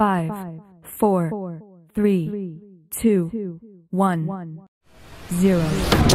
5, 4, 3, 2, 1, 0.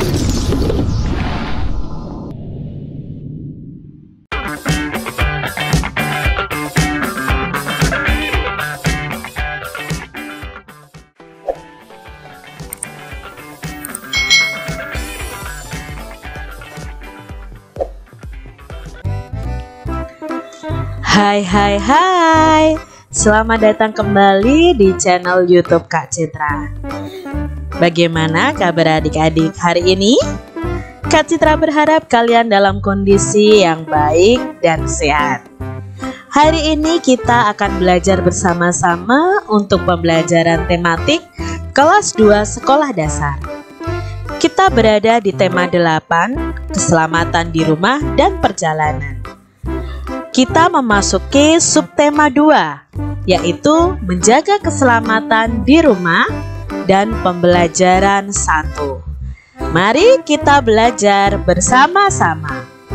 Hai, selamat datang kembali di channel YouTube Kak Citra. Bagaimana kabar adik-adik hari ini? Kak Citra berharap kalian dalam kondisi yang baik dan sehat. Hari ini kita akan belajar bersama-sama untuk pembelajaran tematik kelas 2 sekolah dasar. Kita berada di tema 8, keselamatan di rumah dan perjalanan. Kita memasuki subtema 2, yaitu menjaga keselamatan di rumah dan pembelajaran 1. Mari kita belajar bersama-sama.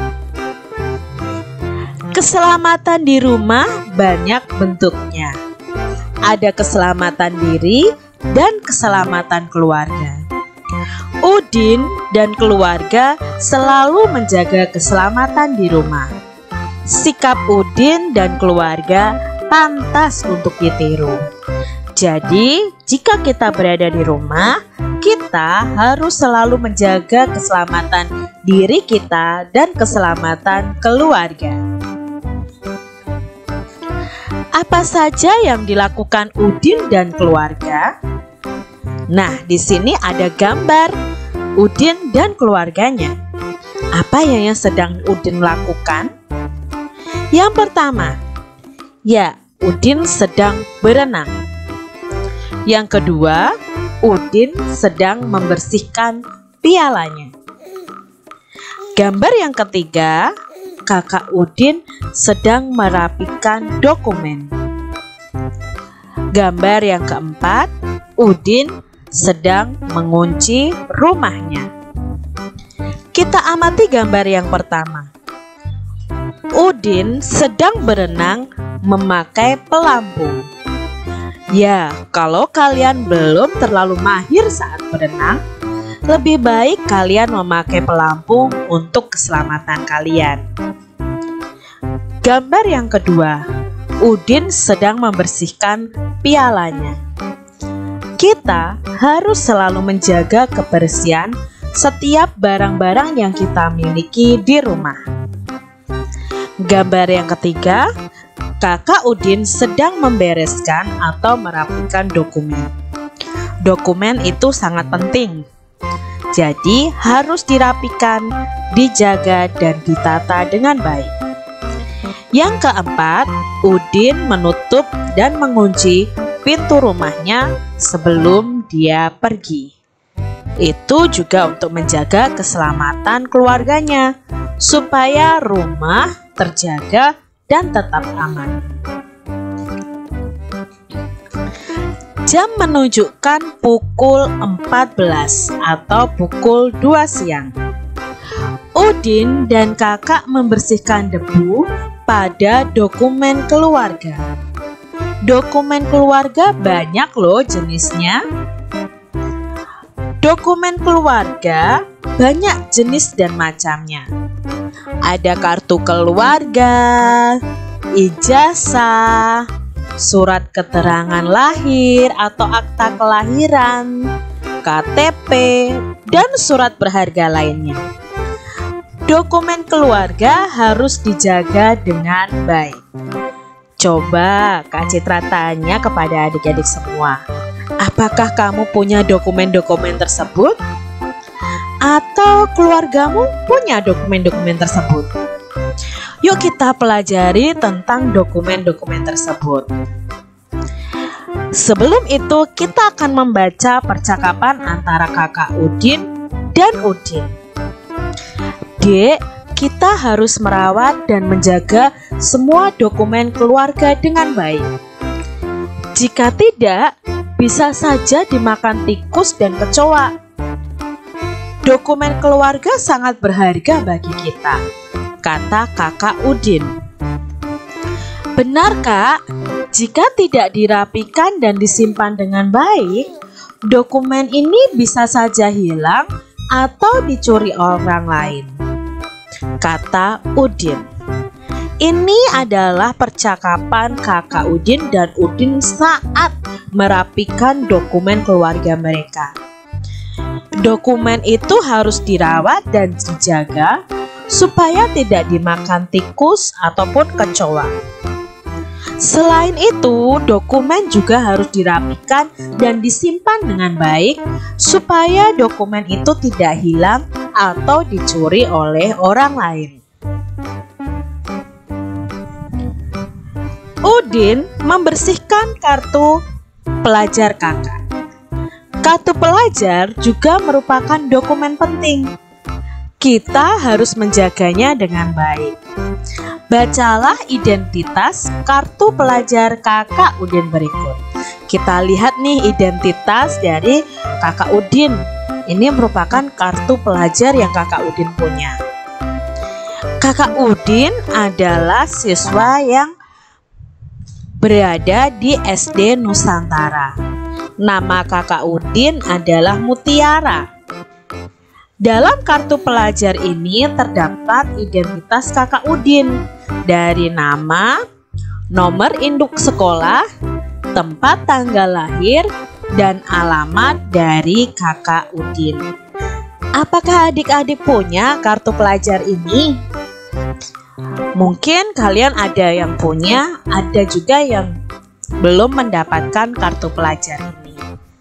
Keselamatan di rumah banyak bentuknya. Ada keselamatan diri dan keselamatan keluarga. Udin dan keluarga selalu menjaga keselamatan di rumah. Sikap Udin dan keluarga pantas untuk ditiru. Jadi, jika kita berada di rumah, kita harus selalu menjaga keselamatan diri kita dan keselamatan keluarga. Apa saja yang dilakukan Udin dan keluarga? Nah, di sini ada gambar Udin dan keluarganya. Apa yang sedang Udin lakukan? Yang pertama, Udin sedang berenang. Yang kedua, Udin sedang membersihkan pialanya. Gambar yang ketiga, kakak Udin sedang merapikan dokumen. Gambar yang keempat, Udin sedang mengunci rumahnya. Kita amati gambar yang pertama. Udin sedang berenang memakai pelampung. Kalau kalian belum terlalu mahir saat berenang, lebih baik kalian memakai pelampung untuk keselamatan kalian. Gambar yang kedua, Udin sedang membersihkan pialanya. Kita harus selalu menjaga kebersihan setiap barang-barang yang kita miliki di rumah. Gambar yang ketiga, kakak Udin sedang membereskan atau merapikan dokumen. Dokumen itu sangat penting, jadi harus dirapikan, dijaga, dan ditata dengan baik. Yang keempat, Udin menutup dan mengunci pintu rumahnya sebelum dia pergi. Itu juga untuk menjaga keselamatan keluarganya, supaya rumah terjaga dan tetap aman. Jam menunjukkan pukul 14 atau pukul 2 siang. Udin dan kakak membersihkan debu pada dokumen keluarga. Dokumen keluarga banyak loh jenisnya. Dokumen keluarga banyak jenis dan macamnya. Ada kartu keluarga, ijazah, surat keterangan lahir atau akta kelahiran, KTP, dan surat berharga lainnya. Dokumen keluarga harus dijaga dengan baik. Coba Kak Citra tanya kepada adik-adik semua, apakah kamu punya dokumen-dokumen tersebut? Atau keluargamu punya dokumen-dokumen tersebut? Yuk kita pelajari tentang dokumen-dokumen tersebut. Sebelum itu kita akan membaca percakapan antara kakak Udin dan Udin. Dek, kita harus merawat dan menjaga semua dokumen keluarga dengan baik. Jika tidak, bisa saja dimakan tikus dan kecoa. Dokumen keluarga sangat berharga bagi kita, kata kakak Udin. Benar, Kak? Jika tidak dirapikan dan disimpan dengan baik, dokumen ini bisa saja hilang atau dicuri orang lain, kata Udin. Ini adalah percakapan kakak Udin dan Udin saat merapikan dokumen keluarga mereka. Dokumen itu harus dirawat dan dijaga supaya tidak dimakan tikus ataupun kecoa. Selain itu, dokumen juga harus dirapikan dan disimpan dengan baik supaya dokumen itu tidak hilang atau dicuri oleh orang lain. Udin membersihkan kartu pelajar kakak. Kartu pelajar juga merupakan dokumen penting. Kita harus menjaganya dengan baik. Bacalah identitas kartu pelajar kakak Udin berikut. Kita lihat nih identitas dari kakak Udin. Ini merupakan kartu pelajar yang kakak Udin punya. Kakak Udin adalah siswa yang berada di SD Nusantara. Nama kakak Udin adalah Mutiara. Dalam kartu pelajar ini terdapat identitas kakak Udin dari nama, nomor induk sekolah, tempat tanggal lahir, dan alamat dari kakak Udin. Apakah adik-adik punya kartu pelajar ini? Mungkin kalian ada yang punya, ada juga yang belum mendapatkan kartu pelajar ini.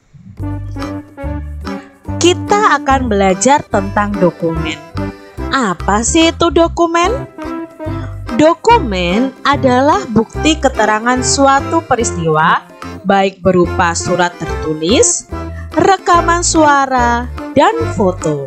Kita akan belajar tentang dokumen. Apa sih itu dokumen? Dokumen adalah bukti keterangan suatu peristiwa, baik berupa surat tertulis, rekaman suara, dan foto.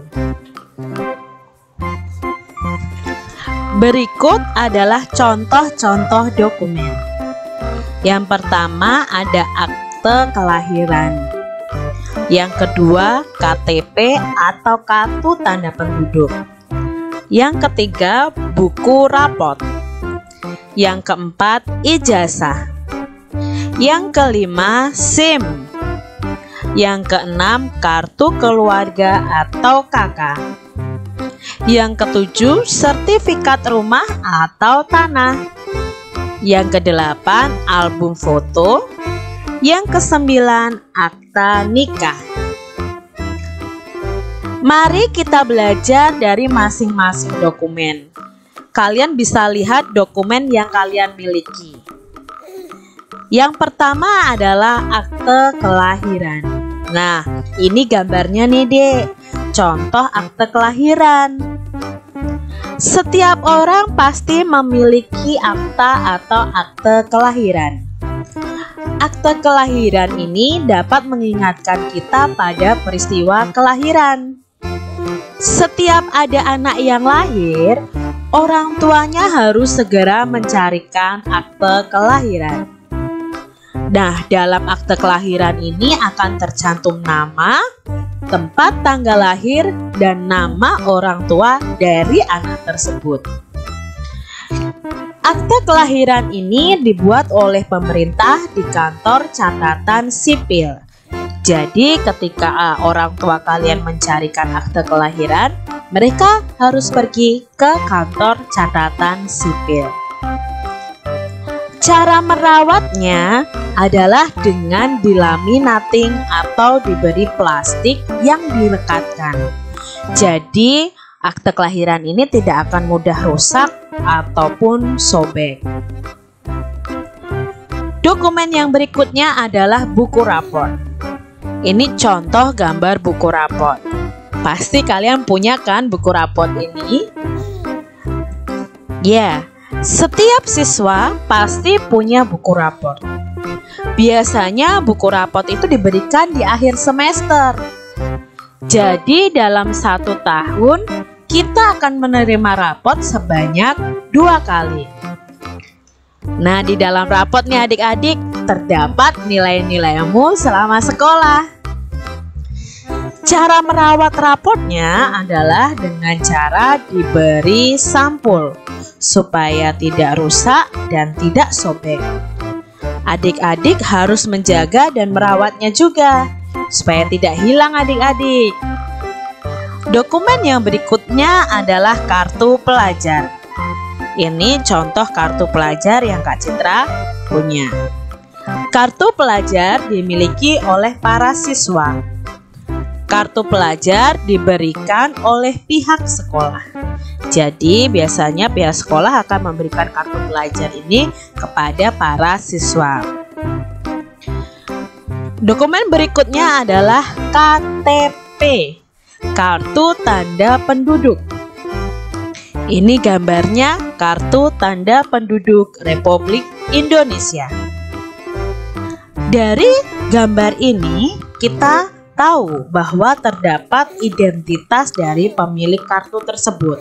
Berikut adalah contoh-contoh dokumen. Yang pertama ada akte kelahiran. Yang kedua KTP atau kartu tanda penduduk. Yang ketiga buku rapot. Yang keempat ijazah. Yang kelima SIM. Yang keenam kartu keluarga atau KK. Yang ketujuh sertifikat rumah atau tanah. Yang kedelapan album foto. Yang kesembilan akta nikah. Mari kita belajar dari masing-masing dokumen. Kalian bisa lihat dokumen yang kalian miliki. Yang pertama adalah akte kelahiran. Nah, ini gambarnya nih, Dek. Contoh akte kelahiran. Setiap orang pasti memiliki akta atau akte kelahiran. Akte kelahiran ini dapat mengingatkan kita pada peristiwa kelahiran. Setiap ada anak yang lahir, orang tuanya harus segera mencarikan akte kelahiran. Nah, dalam akte kelahiran ini akan tercantum nama, tempat tanggal lahir, dan nama orang tua dari anak tersebut. Akte kelahiran ini dibuat oleh pemerintah di kantor catatan sipil. Jadi ketika orang tua kalian mencarikan akte kelahiran, mereka harus pergi ke kantor catatan sipil. Cara merawatnya adalah dengan dilaminating atau diberi plastik yang dilekatkan. Jadi akte kelahiran ini tidak akan mudah rusak ataupun sobek. Dokumen yang berikutnya adalah buku rapor. Ini contoh gambar buku rapor. Pasti kalian punya kan buku rapor ini? Ya, setiap siswa pasti punya buku rapor. Biasanya buku rapor itu diberikan di akhir semester. Jadi dalam 1 tahun kita akan menerima rapot sebanyak 2 kali. Nah, di dalam rapot nih adik-adik terdapat nilai-nilaimu selama sekolah. Cara merawat rapotnya adalah dengan cara diberi sampul supaya tidak rusak dan tidak sobek. Adik-adik harus menjaga dan merawatnya juga supaya tidak hilang adik-adik. Dokumen yang berikutnya adalah kartu pelajar. Ini contoh kartu pelajar yang Kak Citra punya. Kartu pelajar dimiliki oleh para siswa. Kartu pelajar diberikan oleh pihak sekolah. Jadi biasanya pihak sekolah akan memberikan kartu pelajar ini kepada para siswa. Dokumen berikutnya adalah KTP, kartu tanda penduduk. Ini gambarnya kartu tanda penduduk Republik Indonesia. Dari gambar ini kita tahu bahwa terdapat identitas dari pemilik kartu tersebut.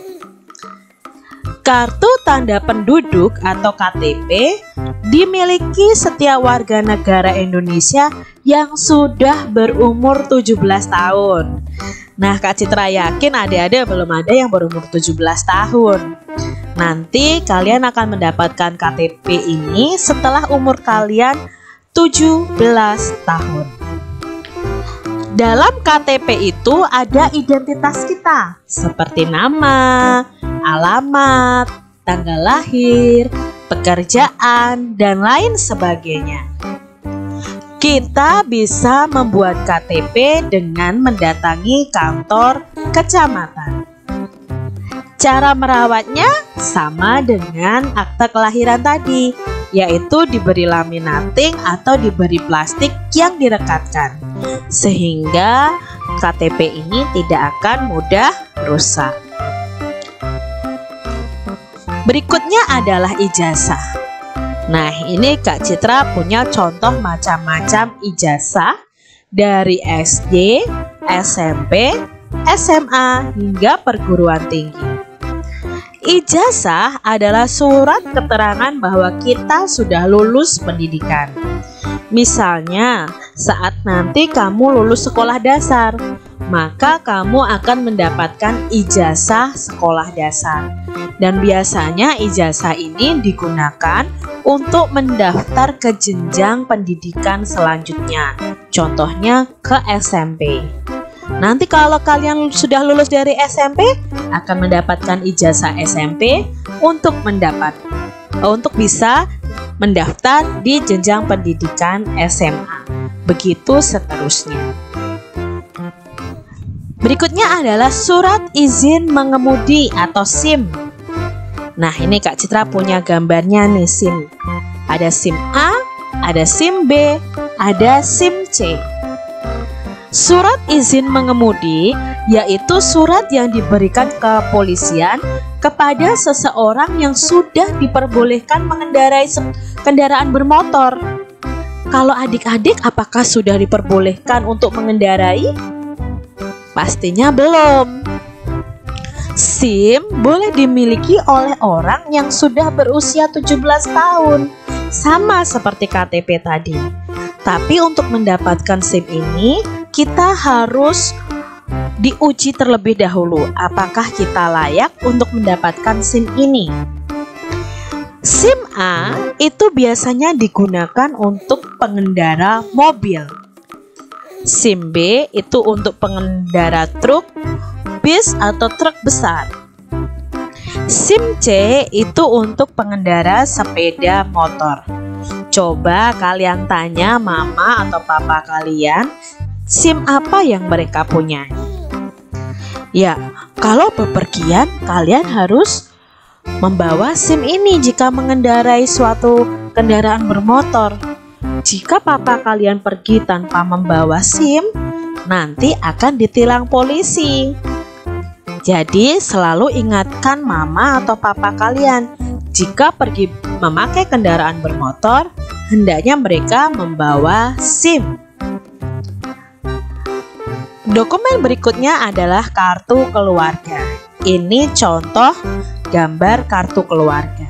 Kartu tanda penduduk atau KTP dimiliki setiap warga negara Indonesia yang sudah berumur 17 tahun. Nah, Kak Citra yakin adik-adik belum ada yang berumur 17 tahun. Nanti kalian akan mendapatkan KTP ini setelah umur kalian 17 tahun. Dalam KTP itu ada identitas kita seperti nama, alamat, tanggal lahir, pekerjaan, dan lain sebagainya. Kita bisa membuat KTP dengan mendatangi kantor kecamatan. Cara merawatnya sama dengan akta kelahiran tadi, yaitu diberi laminating atau diberi plastik yang direkatkan, sehingga KTP ini tidak akan mudah rusak. Berikutnya adalah ijazah. Nah, ini Kak Citra punya contoh macam-macam ijazah dari SD, SMP, SMA, hingga perguruan tinggi. Ijazah adalah surat keterangan bahwa kita sudah lulus pendidikan. Misalnya, saat nanti kamu lulus sekolah dasar, maka kamu akan mendapatkan ijazah sekolah dasar. Dan biasanya ijazah ini digunakan untuk mendaftar ke jenjang pendidikan selanjutnya. Contohnya ke SMP. Nanti kalau kalian sudah lulus dari SMP, akan mendapatkan ijazah SMP untuk bisa mendaftar di jenjang pendidikan SMA. Begitu seterusnya. Berikutnya adalah surat izin mengemudi atau SIM. Nah, ini Kak Citra punya gambarnya nih SIM. Ada SIM A, ada SIM B, ada SIM C. Surat izin mengemudi yaitu surat yang diberikan kepolisian kepada seseorang yang sudah diperbolehkan mengendarai kendaraan bermotor. Kalau adik-adik apakah sudah diperbolehkan untuk mengendarai? Pastinya belum. SIM boleh dimiliki oleh orang yang sudah berusia 17 tahun, sama seperti KTP tadi. Tapi untuk mendapatkan SIM ini, kita harus diuji terlebih dahulu apakah kita layak untuk mendapatkan SIM ini. SIM A itu biasanya digunakan untuk pengendara mobil. SIM B itu untuk pengendara truk, bis atau truk besar. SIM C itu untuk pengendara sepeda motor. Coba kalian tanya mama atau papa kalian, SIM apa yang mereka punya? Ya, kalau bepergian kalian harus membawa SIM ini jika mengendarai suatu kendaraan bermotor. Jika papa kalian pergi tanpa membawa SIM, nanti akan ditilang polisi. Jadi selalu ingatkan mama atau papa kalian, jika pergi memakai kendaraan bermotor, hendaknya mereka membawa SIM. Dokumen berikutnya adalah kartu keluarga. Ini contoh gambar kartu keluarga.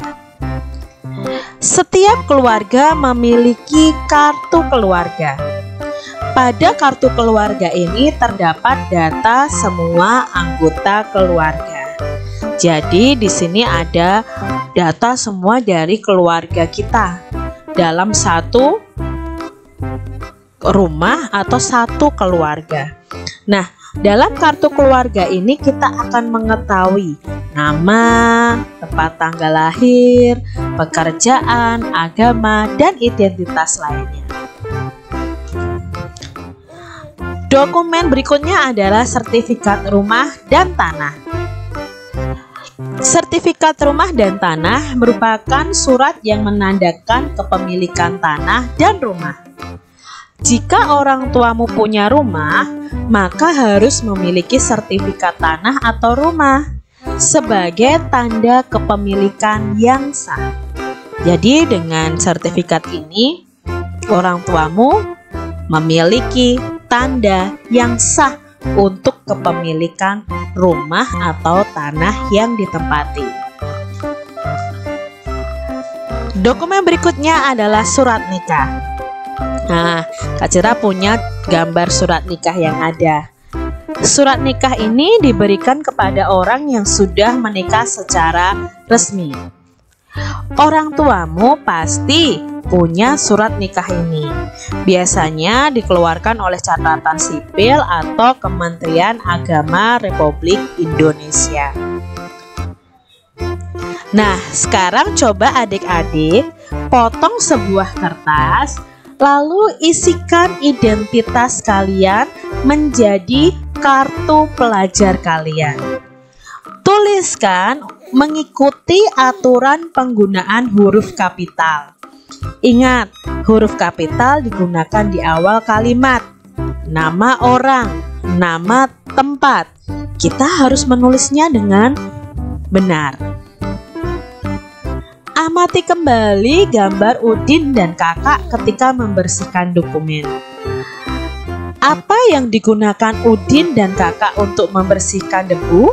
Setiap keluarga memiliki kartu keluarga. Pada kartu keluarga ini terdapat data semua anggota keluarga. Jadi di sini ada data semua dari keluarga kita dalam satu rumah atau satu keluarga. Nah, dalam kartu keluarga ini kita akan mengetahui nama, tempat tanggal lahir, pekerjaan, agama, dan identitas lainnya. Dokumen berikutnya adalah sertifikat rumah dan tanah. Sertifikat rumah dan tanah merupakan surat yang menandakan kepemilikan tanah dan rumah. Jika orang tuamu punya rumah, maka harus memiliki sertifikat tanah atau rumah sebagai tanda kepemilikan yang sah. Jadi dengan sertifikat ini, orang tuamu memiliki tanda yang sah untuk kepemilikan rumah atau tanah yang ditempati. Dokumen berikutnya adalah surat nikah. Nah, Kak Citra punya gambar surat nikah yang ada. Surat nikah ini diberikan kepada orang yang sudah menikah secara resmi. Orang tuamu pasti punya surat nikah ini. Biasanya dikeluarkan oleh Catatan Sipil atau Kementerian Agama Republik Indonesia. Nah, sekarang coba adik-adik potong sebuah kertas, lalu isikan identitas kalian menjadi kartu pelajar kalian. Tuliskan mengikuti aturan penggunaan huruf kapital. Ingat, huruf kapital digunakan di awal kalimat. Nama orang, nama tempat. Kita harus menulisnya dengan benar. Amati kembali gambar Udin dan kakak ketika membersihkan dokumen. Apa yang digunakan Udin dan kakak untuk membersihkan debu?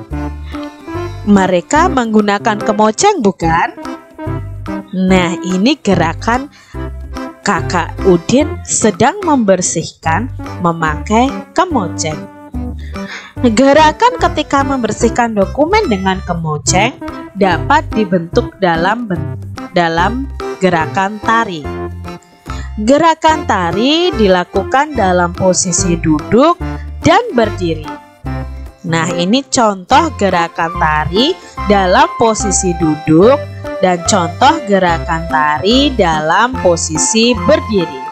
Mereka menggunakan kemoceng, bukan? Nah, ini gerakan kakak Udin sedang membersihkan memakai kemoceng. Gerakan ketika membersihkan dokumen dengan kemoceng dapat dibentuk dalam gerakan tari. Gerakan tari dilakukan dalam posisi duduk dan berdiri. Nah, ini contoh gerakan tari dalam posisi duduk dan contoh gerakan tari dalam posisi berdiri.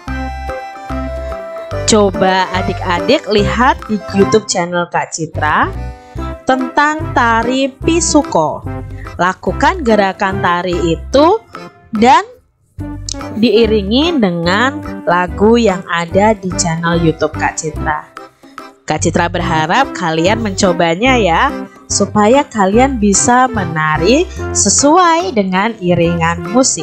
Coba adik-adik lihat di YouTube channel Kak Citra tentang tari Pisuko. Lakukan gerakan tari itu dan diiringi dengan lagu yang ada di channel YouTube Kak Citra. Kak Citra berharap kalian mencobanya ya, supaya kalian bisa menari sesuai dengan iringan musik.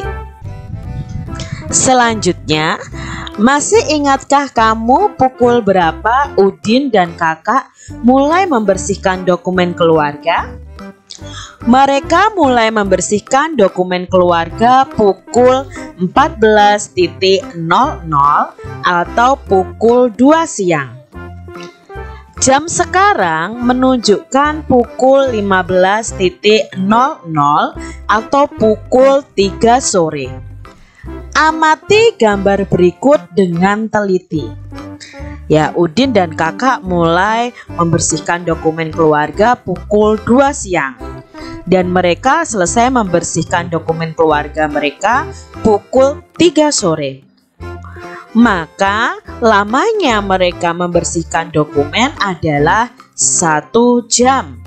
Selanjutnya, masih ingatkah kamu pukul berapa Udin dan kakak mulai membersihkan dokumen keluarga? Mereka mulai membersihkan dokumen keluarga pukul 14.00 atau pukul 2 siang. Jam sekarang menunjukkan pukul 15.00 atau pukul 3 sore. Amati gambar berikut dengan teliti. Ya, Udin dan kakak mulai membersihkan dokumen keluarga pukul 2 siang. Dan mereka selesai membersihkan dokumen keluarga mereka pukul 3 sore. Maka lamanya mereka membersihkan dokumen adalah 1 jam.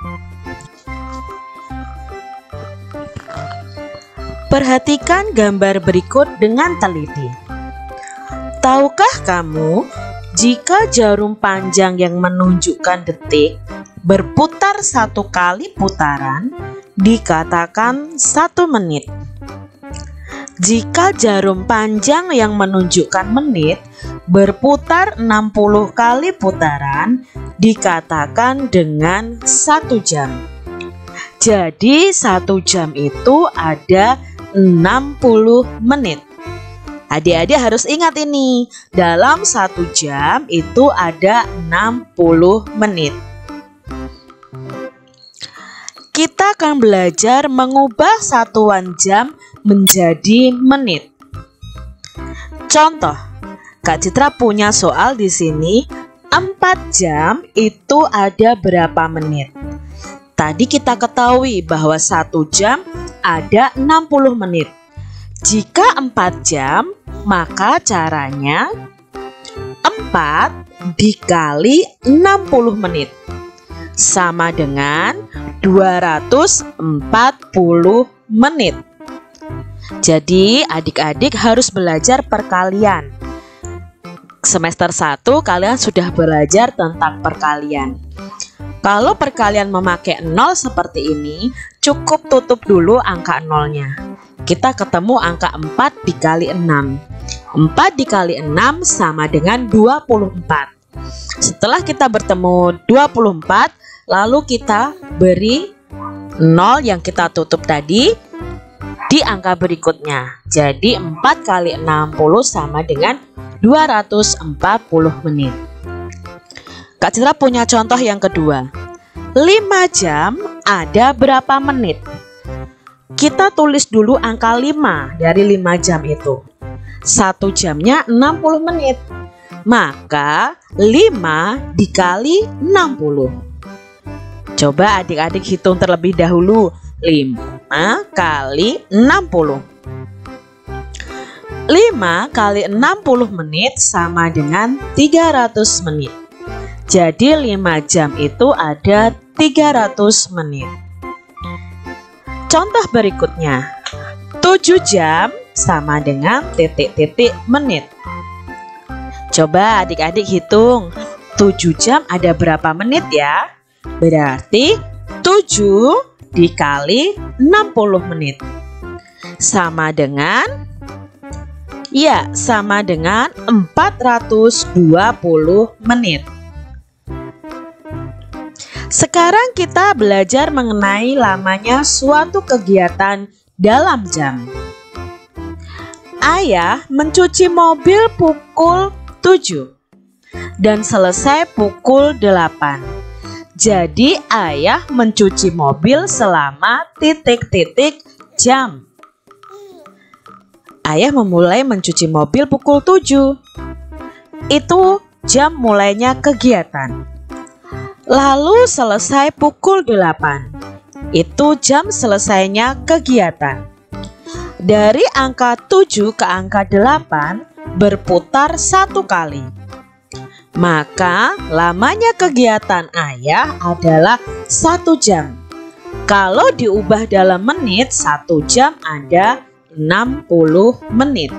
Perhatikan gambar berikut dengan teliti. Tahukah kamu, jika jarum panjang yang menunjukkan detik berputar 1 kali putaran, dikatakan 1 menit. Jika jarum panjang yang menunjukkan menit berputar 60 kali putaran, dikatakan dengan 1 jam. Jadi 1 jam itu ada 60 menit. Adik-adik harus ingat ini, dalam 1 jam itu ada 60 menit. Kita akan belajar mengubah satuan jam menjadi menit. Contoh, Kak Citra punya soal di sini, 4 jam itu ada berapa menit? Tadi kita ketahui bahwa 1 jam ada 60 menit. Jika 4 jam, maka caranya 4 dikali 60 menit sama dengan 240 menit. Jadi adik-adik harus belajar perkalian. Semester 1 kalian sudah belajar tentang perkalian. Kalau perkalian memakai 0 seperti ini, cukup tutup dulu angka 0-nya. Kita ketemu angka 4 dikali 6. 4 dikali 6 sama dengan 24. Setelah kita bertemu 24, lalu kita beri 0 yang kita tutup tadi di angka berikutnya. Jadi 4 kali 60 sama dengan 240 menit. Kak Citra punya contoh yang kedua. 5 jam ada berapa menit? Kita tulis dulu angka 5 dari 5 jam itu. 1 jamnya 60 menit. Maka 5 dikali 60. Coba adik-adik hitung terlebih dahulu. 5 kali 60. 5 kali 60 menit sama dengan 300 menit. Jadi 5 jam itu ada 300 menit. Contoh berikutnya, 7 jam sama dengan titik-titik menit. Coba adik-adik hitung, 7 jam ada berapa menit ya? Berarti 7 dikali 60 menit sama dengan, ya, sama dengan 420 menit. Sekarang kita belajar mengenai lamanya suatu kegiatan dalam jam. Ayah mencuci mobil pukul 7 dan selesai pukul 8. Jadi ayah mencuci mobil selama titik-titik jam. Ayah memulai mencuci mobil pukul 7. Itu jam mulainya kegiatan. Lalu selesai pukul 8. Itu jam selesainya kegiatan. Dari angka 7 ke angka 8 berputar 1 kali. Maka lamanya kegiatan ayah adalah 1 jam. Kalau diubah dalam menit, 1 jam ada 60 menit.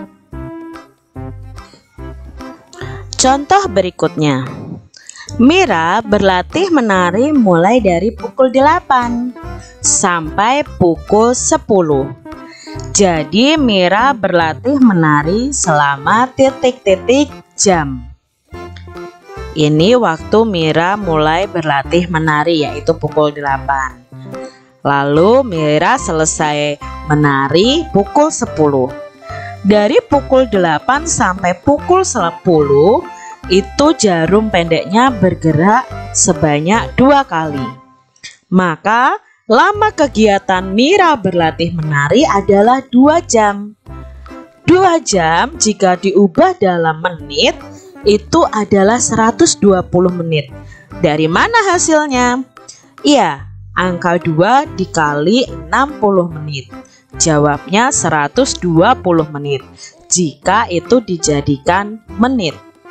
Contoh berikutnya. Mira berlatih menari mulai dari pukul 8 sampai pukul 10. Jadi Mira berlatih menari selama titik-titik jam. Ini waktu Mira mulai berlatih menari, yaitu pukul 8. Lalu Mira selesai menari pukul 10. Dari pukul 8 sampai pukul 10 itu jarum pendeknya bergerak sebanyak 2 kali. Maka lama kegiatan Mira berlatih menari adalah 2 jam. 2 jam jika diubah dalam menit itu adalah 120 menit. Dari mana hasilnya? Iya, angka 2 dikali 60 menit. Jawabnya 120 menit jika itu dijadikan menit.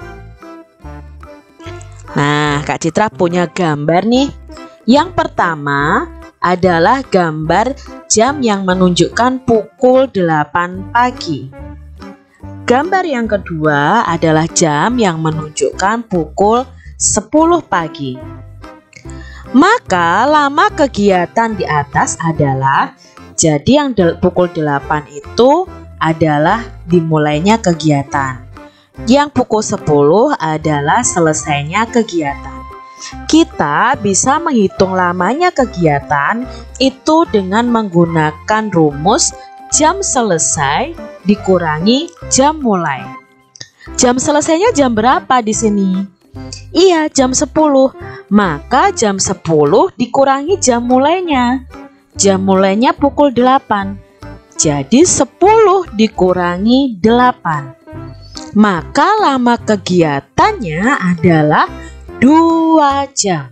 Nah, Kak Citra punya gambar nih. Yang pertama adalah gambar jam yang menunjukkan pukul 8 pagi. Gambar yang kedua adalah jam yang menunjukkan pukul 10 pagi. Maka lama kegiatan di atas adalah, jadi yang pukul 8 itu adalah dimulainya kegiatan. Yang pukul 10 adalah selesainya kegiatan. Kita bisa menghitung lamanya kegiatan itu dengan menggunakan rumus jam selesai dikurangi jam mulai. Jam selesainya jam berapa di sini? Iya, jam 10. Maka jam 10 dikurangi jam mulainya. Jam mulainya pukul 8. Jadi 10 dikurangi 8. Maka lama kegiatannya adalah 2 jam.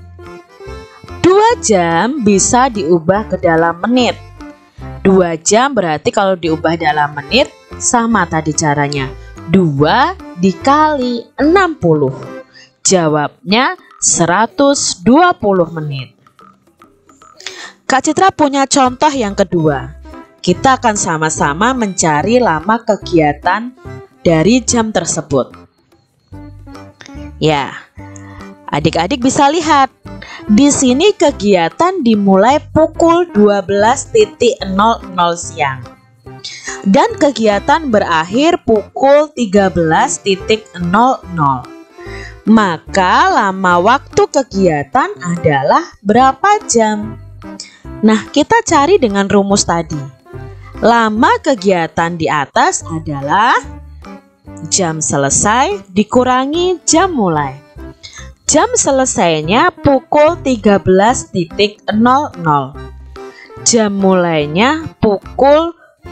2 jam bisa diubah ke dalam menit. 2 jam berarti kalau diubah dalam menit sama tadi caranya. 2 dikali 60. Jawabnya 120 menit. Kak Citra punya contoh yang kedua. Kita akan sama-sama mencari lama kegiatan dari jam tersebut. Ya, adik-adik bisa lihat. Di sini kegiatan dimulai pukul 12.00 siang. Dan kegiatan berakhir pukul 13.00. Maka lama waktu kegiatan adalah berapa jam? Nah, kita cari dengan rumus tadi. Lama kegiatan di atas adalah jam selesai dikurangi jam mulai. Jam selesainya pukul 13.00. Jam mulainya pukul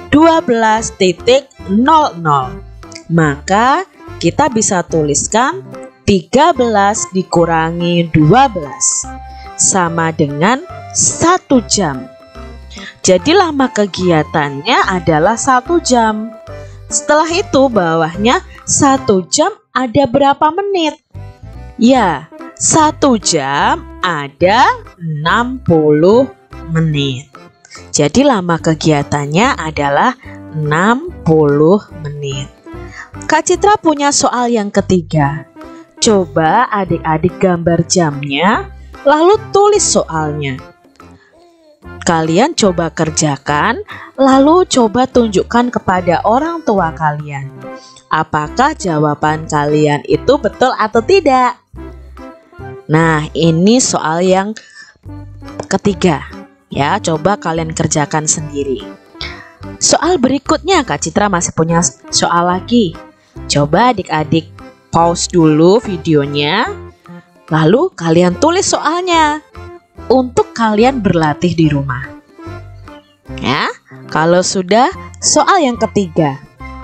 12.00. Maka kita bisa tuliskan 13 dikurangi 12 sama dengan 1 jam. Jadi lama kegiatannya adalah 1 jam. Setelah itu bawahnya 1 jam ada berapa menit? Ya, 1 jam ada 60 menit. Jadi lama kegiatannya adalah 60 menit. Kak Citra punya soal yang ketiga. Coba adik-adik gambar jamnya, lalu tulis soalnya. Kalian coba kerjakan, lalu coba tunjukkan kepada orang tua kalian. Apakah jawaban kalian itu betul atau tidak? Nah, ini soal yang ketiga. Ya, coba kalian kerjakan sendiri. Soal berikutnya Kak Citra masih punya soal lagi. Coba adik-adik pause dulu videonya, lalu kalian tulis soalnya untuk kalian berlatih di rumah. Ya, kalau sudah soal yang ketiga,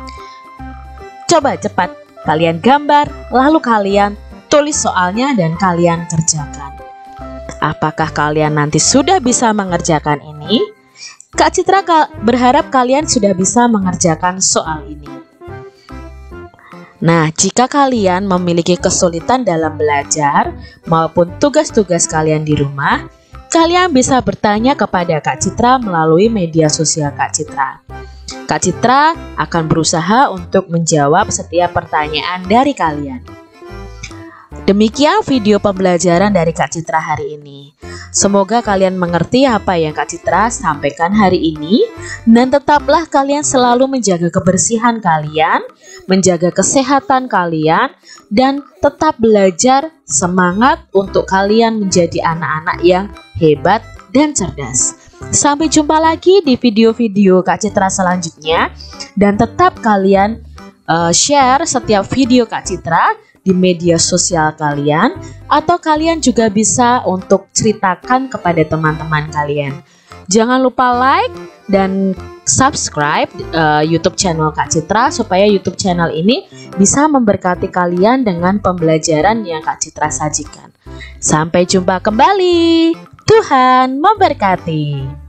coba cepat kalian gambar, lalu kalian tulis soalnya dan kalian kerjakan. Apakah kalian nanti sudah bisa mengerjakan ini? Kak Citra berharap kalian sudah bisa mengerjakan soal ini. Nah, jika kalian memiliki kesulitan dalam belajar maupun tugas-tugas kalian di rumah, kalian bisa bertanya kepada Kak Citra melalui media sosial Kak Citra. Kak Citra akan berusaha untuk menjawab setiap pertanyaan dari kalian. Demikian video pembelajaran dari Kak Citra hari ini. Semoga kalian mengerti apa yang Kak Citra sampaikan hari ini, dan tetaplah kalian selalu menjaga kebersihan kalian, menjaga kesehatan kalian, dan tetap belajar. Semangat untuk kalian menjadi anak-anak yang hebat dan cerdas. Sampai jumpa lagi di video-video Kak Citra selanjutnya, dan tetap kalian share setiap video Kak Citra di media sosial kalian, atau kalian juga bisa untuk ceritakan kepada teman-teman kalian. Jangan lupa like dan subscribe YouTube channel Kak Citra supaya YouTube channel ini bisa memberkati kalian dengan pembelajaran yang Kak Citra sajikan. Sampai jumpa kembali. Tuhan memberkati.